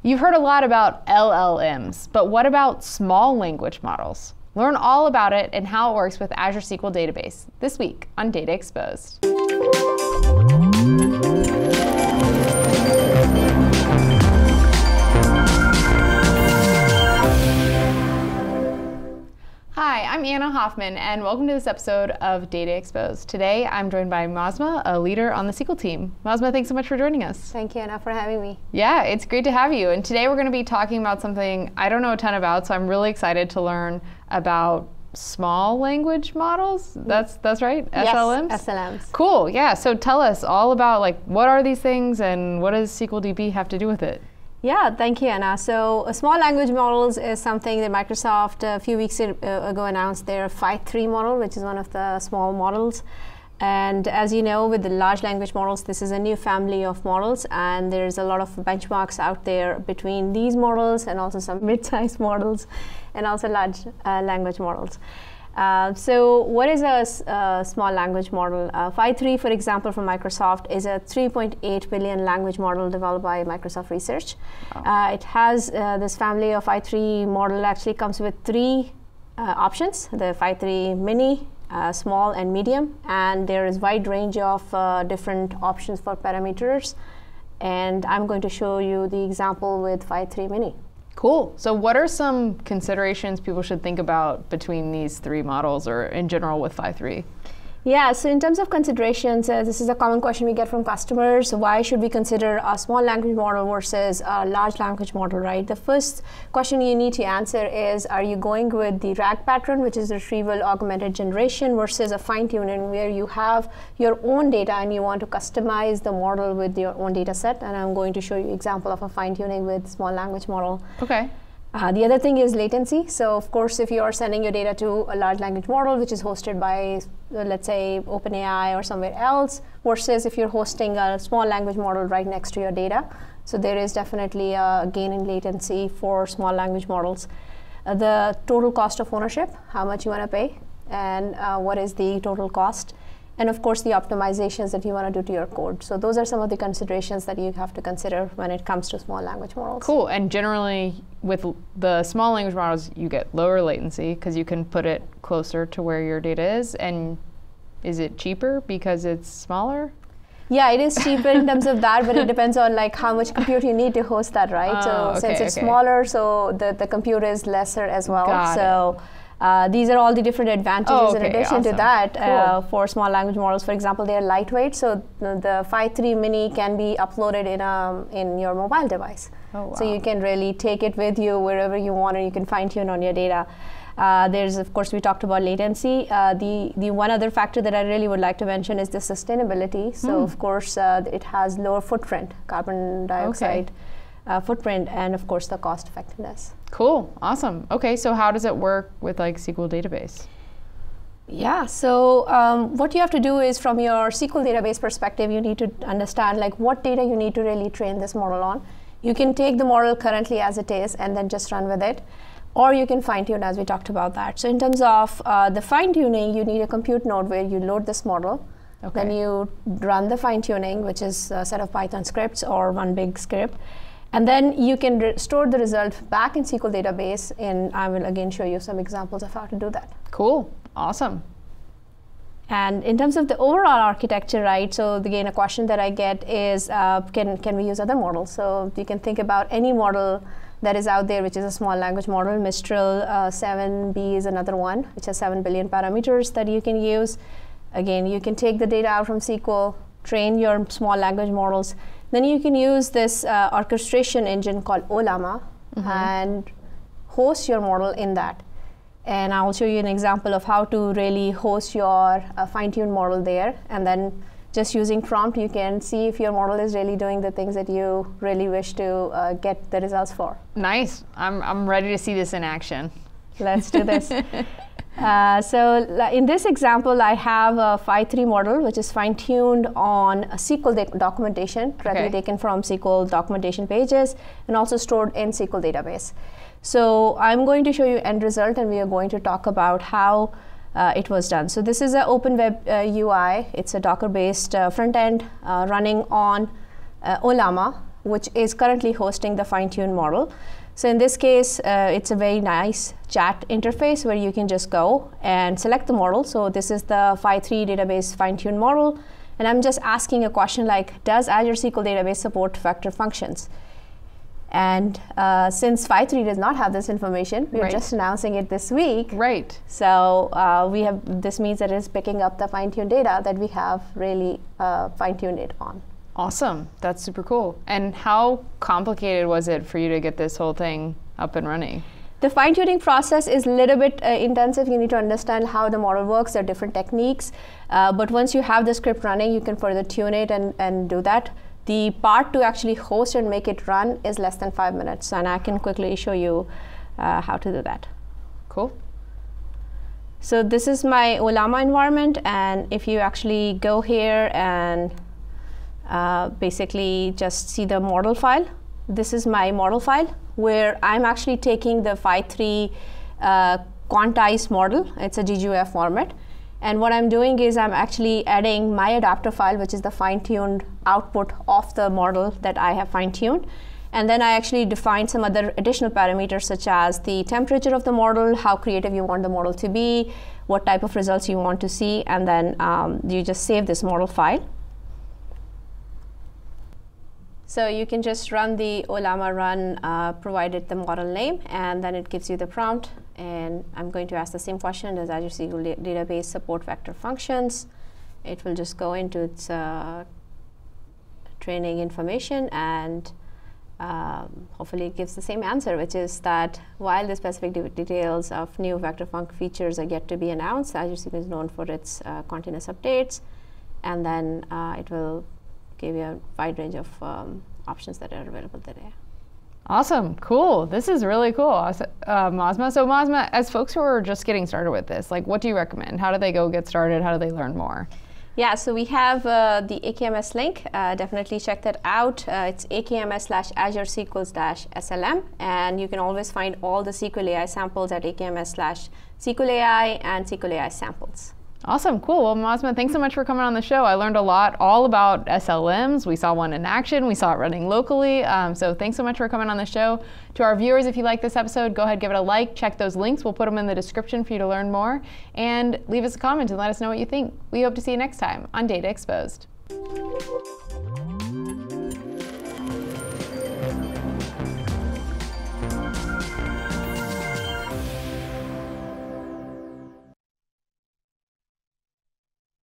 You've heard a lot about LLMs, but what about small language models? Learn all about it and how it works with Azure SQL Database this week on Data Exposed. Hi, I'm Anna Hoffman, and welcome to this episode of Data Exposed. Today, I'm joined by Mazma, a leader on the SQL team. Mazma, thanks so much for joining us. Thank you, Anna, for having me. Yeah, it's great to have you. And today we're going to be talking about something I don't know a ton about, so I'm really excited to learn about small language models. That's right? SLMs? Yes, SLMs. Cool, yeah. So tell us all about what are these things and what does SQL DB have to do with it? Yeah, thank you, Anna. So small language models is something that Microsoft a few weeks ago announced their Phi 3 model, which is one of the small models. And as you know, with the large language models, this is a new family of models, and there's a lot of benchmarks out there between these models and also some mid-sized models and also large language models. So what is a small language model? Phi 3, for example, from Microsoft is a 3.8 billion language model developed by Microsoft Research. Wow. It has this family of Phi 3 model actually comes with three options, the Phi 3 mini, small and medium, and there is wide range of different options for parameters. And I'm going to show you the example with Phi 3 mini. Cool. So what are some considerations people should think about between these three models or in general with Phi 3? Yeah, so in terms of considerations, this is a common question we get from customers. Why should we consider a small language model versus a large language model, right? The first question you need to answer is, are you going with the RAG pattern, which is retrieval augmented generation, versus a fine-tuning where you have your own data and you want to customize the model with your own data set? And I'm going to show you an example of a fine-tuning with small language model. Okay. The other thing is latency. So of course, if you are sending your data to a large language model, which is hosted by, let's say, OpenAI or somewhere else, versus if you're hosting a small language model right next to your data. So there is definitely a gain in latency for small language models. The total cost of ownership, how much you want to pay, and what is the total cost. And of course, the optimizations that you want to do to your code. So those are some of the considerations that you have to consider when it comes to small language models. Cool. And generally, with the small language models, you get lower latency because you can put it closer to where your data is. And is it cheaper because it's smaller? Yeah, it is cheaper in terms of that, but it depends on how much compute you need to host that, right? Since it's smaller, so the compute is lesser as well. Got it. These are all the different advantages in addition to that. Cool. For small language models. For example, they are lightweight, so the Phi 3 mini can be uploaded in your mobile device. Oh, wow. So you can really take it with you wherever you want, and you can fine-tune on your data. There's, of course, we talked about latency. The one other factor that I really would like to mention is the sustainability. So of course, it has lower footprint, carbon dioxide. Footprint, and of course the cost effectiveness. Cool, awesome. Okay, so how does it work with SQL database? Yeah, so what you have to do is, from your SQL database perspective, you need to understand what data you need to really train this model on. You can take the model currently as it is and then just run with it, or you can fine tune, as we talked about that. So in terms of the fine tuning, you need a compute node where you load this model. Okay. Then you run the fine tuning, which is a set of Python scripts or one big script. And then you can store the result back in SQL database, and I will again show you some examples of how to do that. Cool, awesome. And in terms of the overall architecture, right, so again, a question that I get is, can we use other models? So you can think about any model that is out there, which is a small language model. Mistral 7B is another one, which has 7 billion parameters that you can use. Again, you can take the data out from SQL, train your small language models. Then you can use this orchestration engine called Ollama and host your model in that. And I'll show you an example of how to really host your fine-tuned model there. And then just using prompt, you can see if your model is really doing the things that you really wish to get the results for. Nice. I'm ready to see this in action. Let's do this. So in this example, I have a Phi 3 model, which is fine-tuned on a SQL documentation, directly taken from SQL documentation pages, and also stored in SQL database. So I'm going to show you end result, and we are going to talk about how it was done. So this is an open web UI. It's a Docker-based front end running on Ollama, which is currently hosting the fine-tuned model. So in this case, it's a very nice chat interface where you can just go and select the model. So this is the Phi3 database fine-tuned model. And I'm just asking a question like, does Azure SQL database support vector functions? And since Phi3 does not have this information, we're just announcing it this week. Right. So this means that it's picking up the fine-tuned data that we have really fine-tuned it on. Awesome. That's super cool. And how complicated was it for you to get this whole thing up and running? The fine-tuning process is a little bit intensive. You need to understand how the model works. There are different techniques. But once you have the script running, you can further tune it and do that. The part to actually host and make it run is less than 5 minutes. And I can quickly show you how to do that. Cool. So this is my Olama environment. And if you actually go here and basically just see the model file, this is my model file where I'm actually taking the Phi3 quantized model. It's a GGF format. And what I'm doing is I'm actually adding my adapter file, which is the fine-tuned output of the model that I have fine-tuned. And then I actually define some other additional parameters, such as the temperature of the model, how creative you want the model to be, what type of results you want to see, and then you just save this model file. So you can just run the Olama run, provided the model name, and then it gives you the prompt. And I'm going to ask the same question: does Azure SQL database support vector functions? It will just go into its training information, and hopefully it gives the same answer, which is that while the specific details of new vector func features are yet to be announced, Azure SQL is known for its continuous updates, and then it will give you a wide range of options that are available today. Awesome. Cool. This is really cool. Mazma. So Mazma, as folks who are just getting started with this, like, what do you recommend? How do they go get started? How do they learn more? Yeah, so we have the AKMS link. Definitely check that out. It's akms/Azure SQL/SLM, and you can always find all the SQL AI samples at akms/SQL AI and SQL AI samples. Awesome, cool. Well, Mazma, thanks so much for coming on the show. I learned a lot all about SLMs. We saw one in action. We saw it running locally. So thanks so much for coming on the show. To our viewers, if you like this episode, go ahead, give it a like. Check those links. We'll put them in the description for you to learn more. And leave us a comment and let us know what you think. We hope to see you next time on Data Exposed.